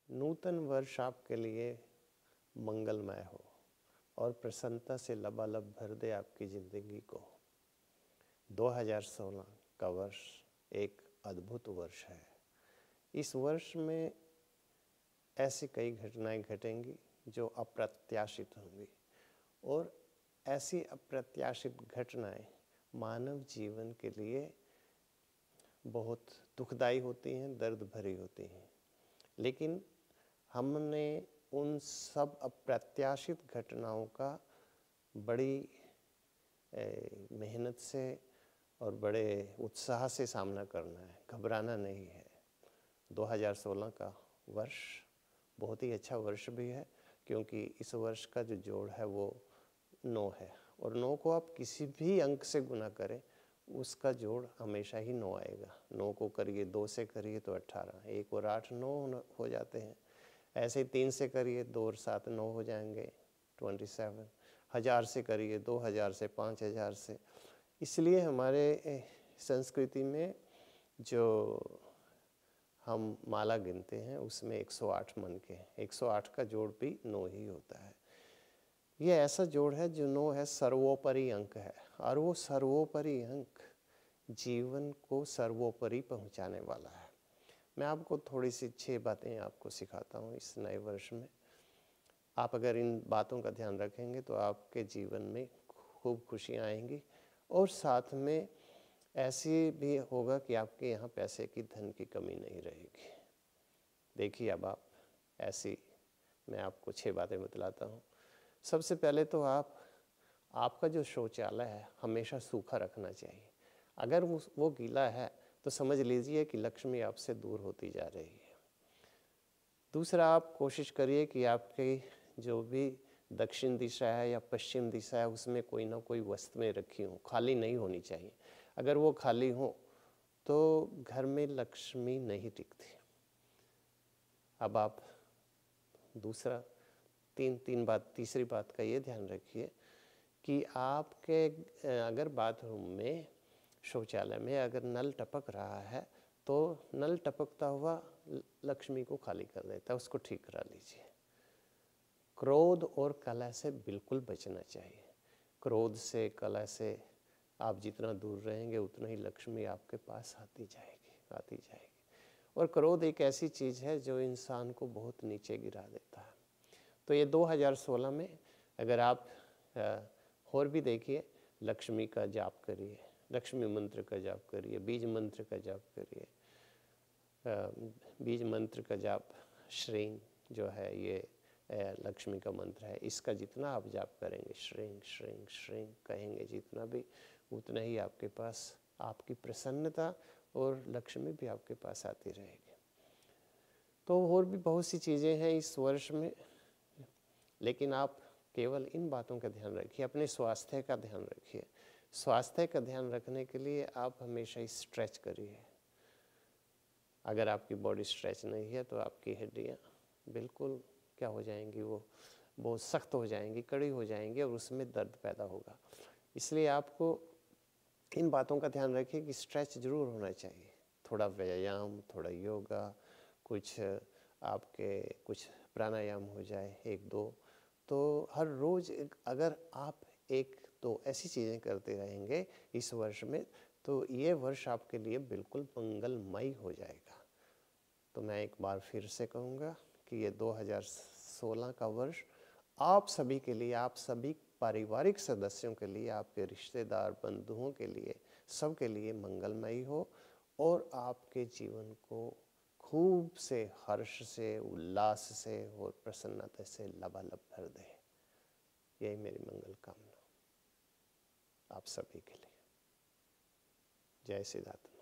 नूतन वर्ष आपके लिए मंगलमय हो और प्रसन्नता से लबालब भर दे आपकी ज़िंदगी को। 2016 का वर्ष एक अद्भुत वर्ष है। इस वर्ष में ऐसी कई घटनाएं घटेंगी जो अप्रत्याशित होंगी, और ऐसी अप्रत्याशित घटनाएं मानव जीवन के लिए बहुत दुखदाई होती हैं, दर्द भरी होती हैं। लेकिन हमने उन सब अप्रत्याशित घटनाओं का बड़ी मेहनत से और बड़े उत्साह से सामना करना है, घबराना नहीं है। 2016 का वर्ष बहुत ही अच्छा वर्ष भी है, क्योंकि इस वर्ष का जो जोड़ है वो 9 है, और 9 को आप किसी भी अंक से गुना करें उसका जोड़ हमेशा ही 9 आएगा। 9 को करिए 2 से करिए तो 18, 1 और 8 9 हो जाते हैं। ऐसे ही 3 से करिए 2 और 7 9 हो जाएंगे 27। 1000 से करिए 2000 से 5000 से। इसलिए हमारे संस्कृति में जो हम माला गिनते हैं उसमें 108 मन के हैं। 108 का जोड़ भी 9 ही होता है। ये ऐसा जोड़ है जो 9 है, सर्वोपरि अंक है, और वो सर्वोपरि अंक जीवन को सर्वोपरि पहुंचाने वाला है। मैं आपको थोड़ी सी 6 बातें आपको सिखाता हूँ इस नए वर्ष में। आप अगर इन बातों का ध्यान रखेंगे तो आपके जीवन में खूब खुशियाँ आएंगी, और साथ में ऐसी भी होगा कि आपके यहाँ पैसे की, धन की कमी नहीं रहेगी। देखिए अब आप ऐसी, मैं आपको 6 बातें बतलाता हूँ। सबसे पहले तो आपका जो शौचालय है हमेशा सूखा रखना चाहिए। अगर वो गीला है तो समझ लीजिए कि लक्ष्मी आपसे दूर होती जा रही है। दूसरा, आप कोशिश करिए कि आपकी जो भी दक्षिण दिशा है या पश्चिम दिशा है उसमें कोई ना कोई वस्तुएं रखी हों, खाली नहीं होनी चाहिए। अगर वो खाली हो तो घर में लक्ष्मी नहीं टिकती। अब आप दूसरा तीसरी बात का ये ध्यान रखिए कि आपके अगर बाथरूम में, शौचालय में अगर नल टपक रहा है तो नल टपकता हुआ लक्ष्मी को खाली कर देता है, उसको ठीक करा लीजिए। क्रोध और कलह से बिल्कुल बचना चाहिए। क्रोध से, कलह से आप जितना दूर रहेंगे उतना ही लक्ष्मी आपके पास आती जाएगी। और क्रोध एक ऐसी चीज़ है जो इंसान को बहुत नीचे गिरा देता है। तो ये 2016 में अगर आप और भी देखिए, लक्ष्मी का जाप करिए, लक्ष्मी मंत्र का जाप करिए, बीज मंत्र का जाप करिए। बीज मंत्र का जाप श्रेंग जो है ये लक्ष्मी का मंत्र है, इसका जितना आप जाप करेंगे, श्रेंग श्रेंग श्रेंग कहेंगे जितना भी, उतना ही आपके पास आपकी प्रसन्नता और लक्ष्मी भी आपके पास आती रहेगी। तो और भी बहुत सी चीज़ें हैं इस वर्ष में, लेकिन आप केवल इन बातों का ध्यान रखिए। अपने स्वास्थ्य का ध्यान रखिए। स्वास्थ्य का ध्यान रखने के लिए आप हमेशा स्ट्रेच करिए। अगर आपकी बॉडी स्ट्रेच नहीं है तो आपकी हड्डियाँ बिल्कुल क्या हो जाएंगी, वो बहुत सख्त हो जाएंगी, कड़ी हो जाएंगी, और उसमें दर्द पैदा होगा। इसलिए आपको इन बातों का ध्यान रखिए कि स्ट्रेच जरूर होना चाहिए। थोड़ा व्यायाम, थोड़ा योगा, कुछ कुछ प्राणायाम हो जाए 1-2। तो हर रोज़ अगर आप 1-2 ऐसी चीज़ें करते रहेंगे इस वर्ष में, तो ये वर्ष आपके लिए बिल्कुल मंगलमय हो जाएगा। तो मैं एक बार फिर से कहूँगा कि ये 2016 का वर्ष आप सभी के लिए, आप सभी पारिवारिक सदस्यों के लिए, आपके रिश्तेदार, बंधुओं के लिए, सबके लिए मंगलमय हो, और आपके जीवन को खूब से हर्ष से, उल्लास से और प्रसन्नता से लबालब भर दे। यही मेरी मंगल कामना आप सभी के लिए। जय सिद्धार्थ।